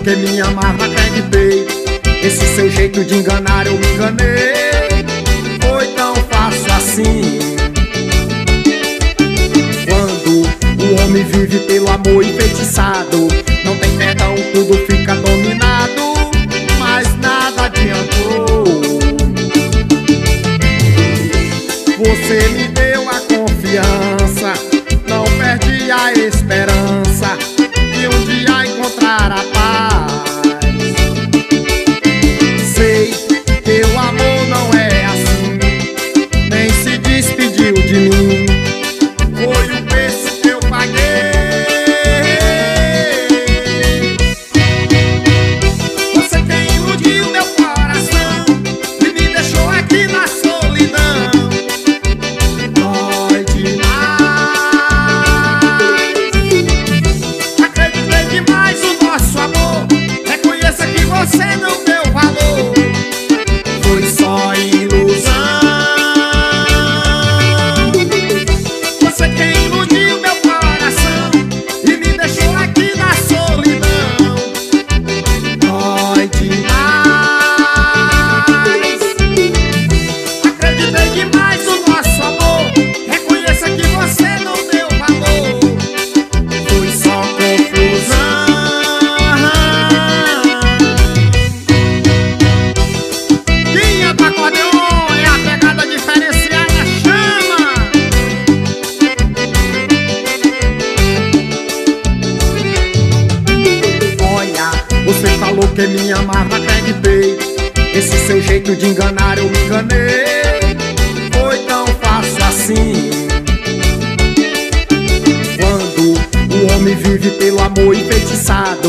que me amava, acreditei. Esse seu jeito de enganar eu me enganei. Foi tão fácil assim. Quando o homem vive pelo amor enfeitiçado, não tem perdão, tudo fica dominado, mas nada adiantou. Você me deu a confiança, não perdi a esperança de um dia encontrar a paz. Sei que o amor não é assim, nem se despediu de mim. Foi o preço que eu paguei. Você quem iludiu meu coração e me deixou aqui na solidão. Dói demais. Acreditei demais no nosso amor. Reconheça que você não deu valor. Foi só ilusão. Você quem iludiu meu coração e me deixou aqui na solidão. Dói demais. Acreditei demais no nosso amor. Reconheça que você não deu valor. Foi só confusão. Linha do acordeon é a pegada diferenciada, chama! Olha, você falou que me amava, acreditei. Esse seu jeito de enganar eu me enganei. Foi tão fácil assim. Quando o homem vive pelo amor enfeitiçado,